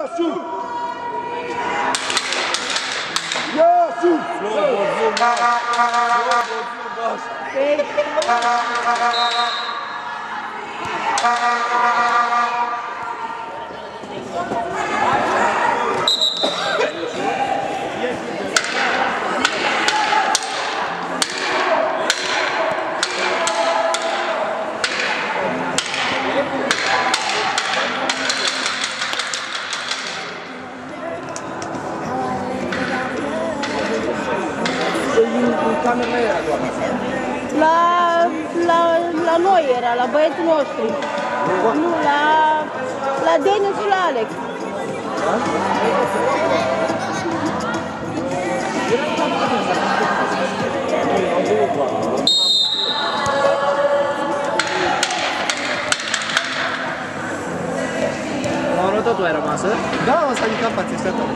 La noi era, la băieții noștri. Nu, la Denis și la Alex. La notatul ai rămasă? Da, o să adică față, este tot.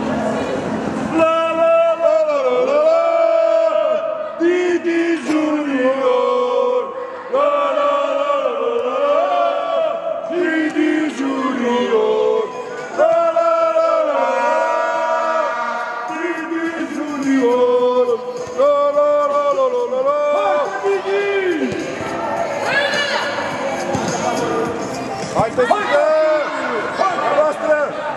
Didi Junior, la la la la la la, Didi Junior, la la la la la, Didi Junior, la la la la la la, Didi! Hai, Didi! Hai, noastră!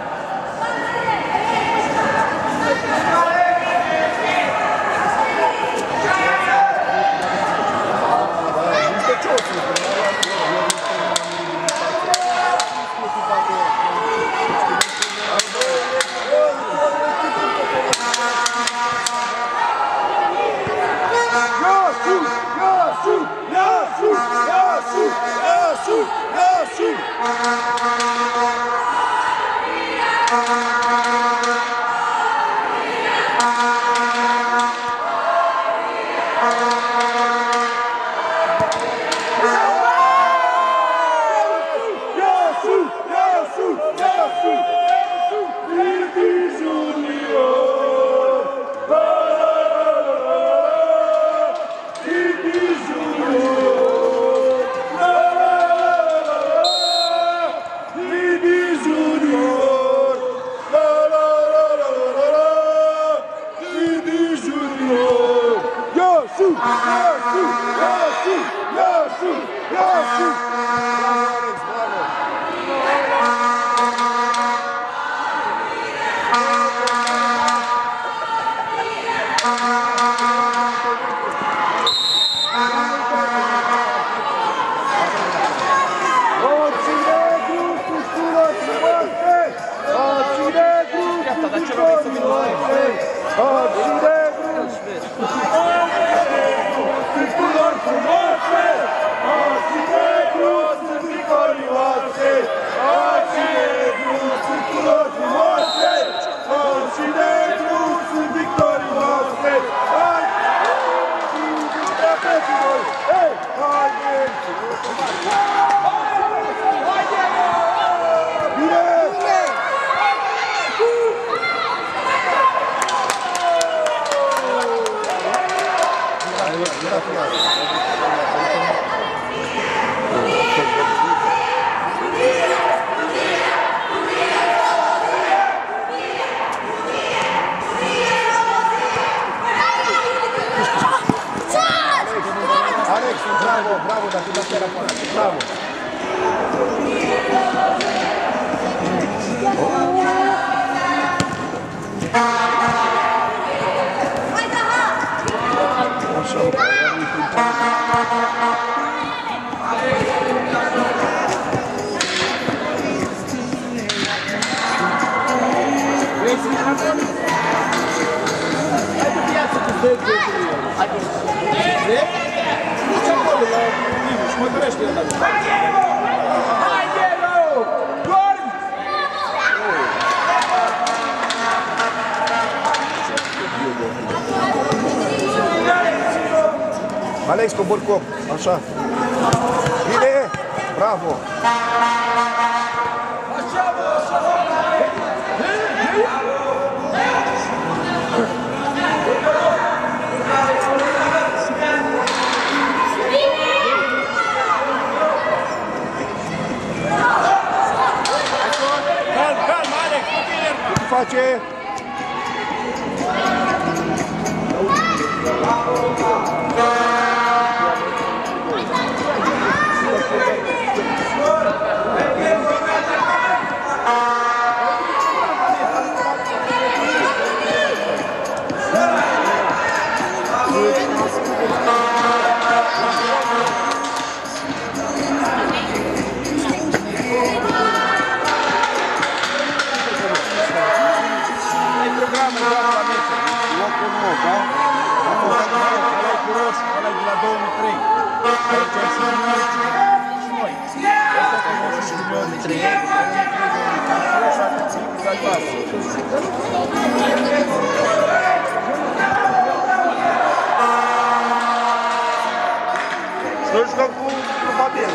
Bravo, dar tu dați era până. Bravo. Alex, cobor cop, așa. Bine! Bravo! Calma, Alex, face? Noi jucăm cu Fabian.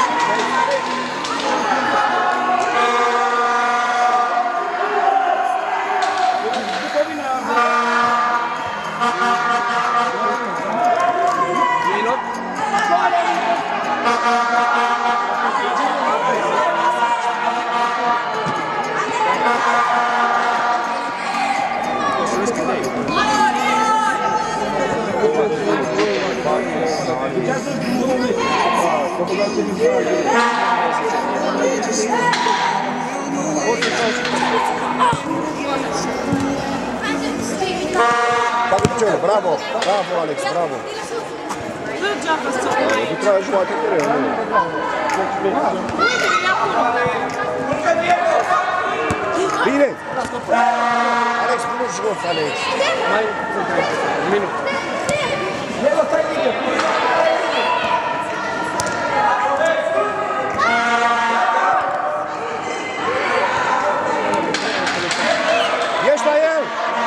Bravo, bravo Alex, bravo. Trebuie jucat greu, nu? Bine! Alex, nu jos, Alex. Mai minut. Ești la el!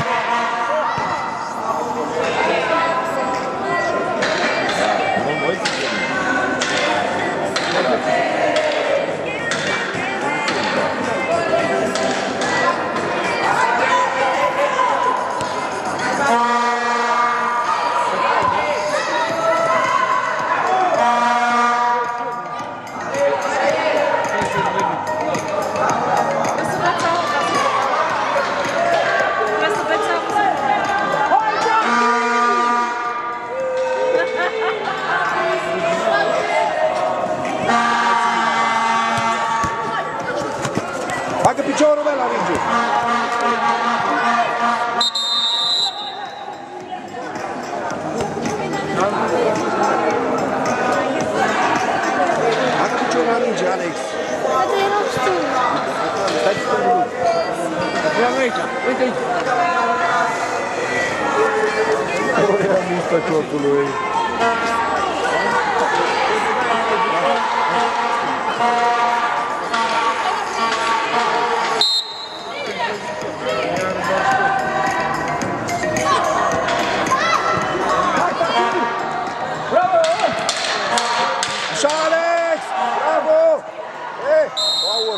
Bagă piciorul meu la minge! Bagă piciorul la minge, Alex! Poate erau stângă. Stai stângă! Ia-mi aici, uite aici! Nu era miștă ciotului! Alex! Bravo! Ei, Paul!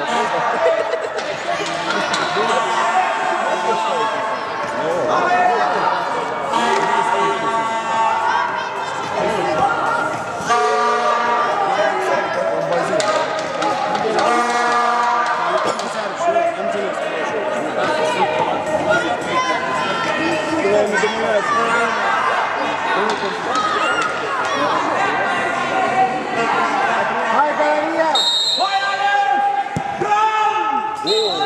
Hai, Galeria! Hai, Alex! Bravo!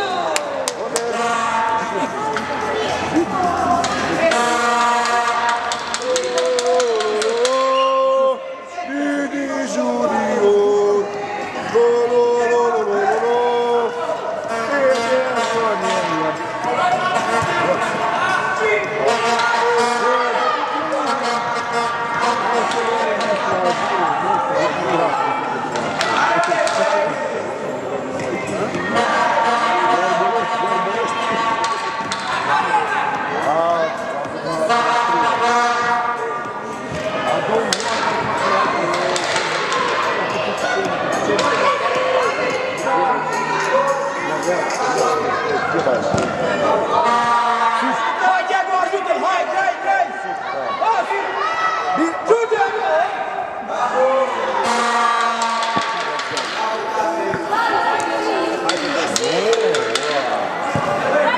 Hai, Diego, ajută-l! Hai, trei! Ajute!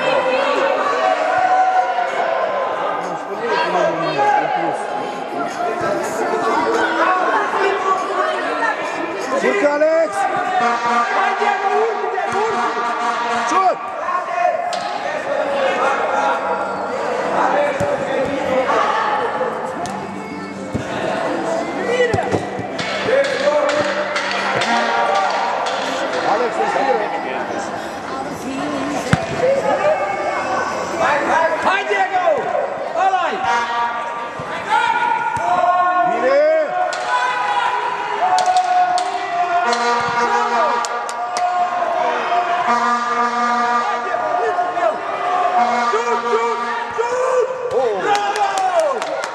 Hai, Diego! Ăla-i! Bine! Șut, șut, șut! Bravo!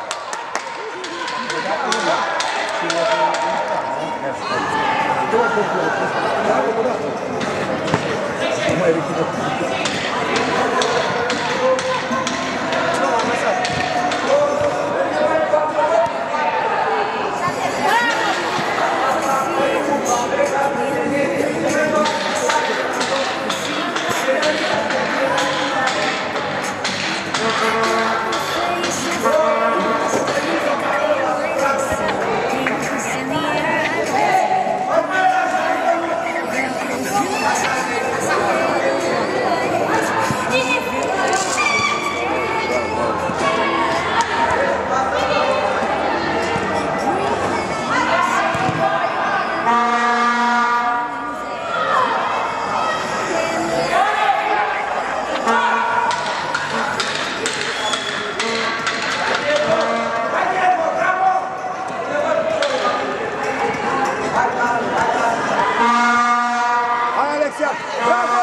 Hai, Alexia! Bravo!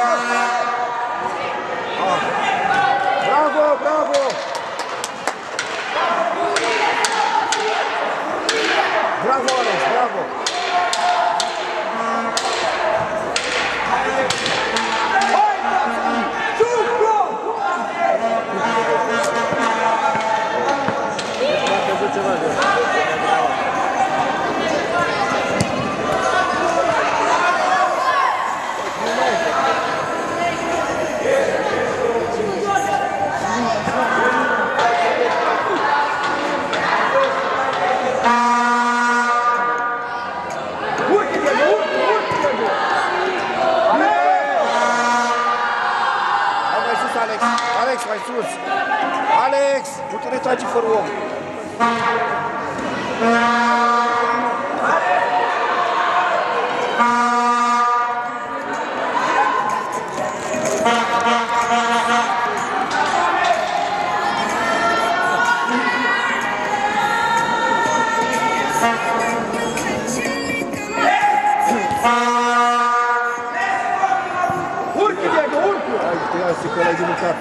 Bravo, bravo! Bravo, Alex, bravo! Alex, mai sus! Alex, nu te retrage fără om! Urcă, Diego, urcă! Hai, te ia să că l-ai din cap.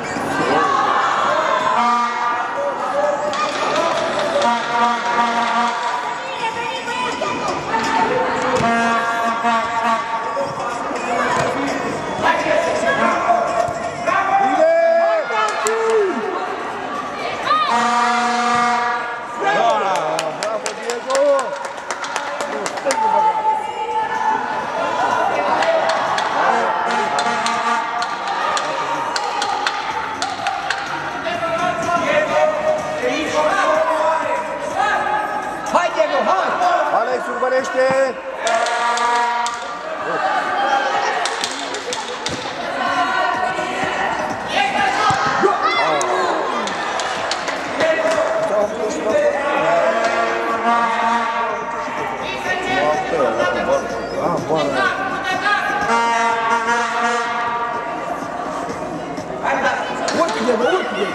Hai, Diego, hai! Alex, urmărește! Urcă, Diego, urcă, Diego!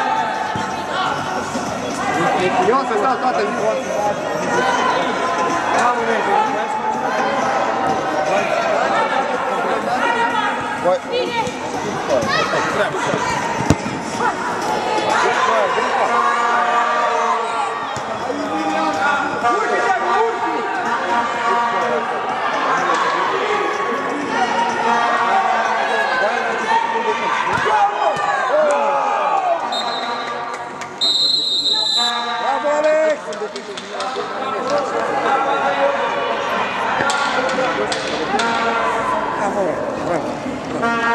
Eu să stau toată Bravo.